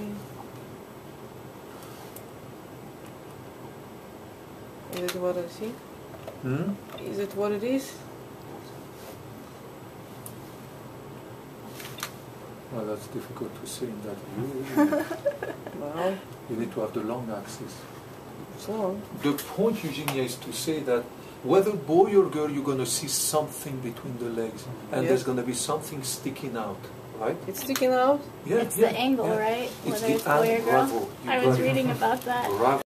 see. Is it what I see? Is it what it is? Well, that's difficult to say in that view. Well, You need to have the long axis. it's long. The point, Eugenia, is to say that whether boy or girl, you're going to see something between the legs, and there's going to be something sticking out, right? It's sticking out? It's the angle, right? It's Whether the it's boy or angle. girl. Bravo. I was reading about that. Bravo.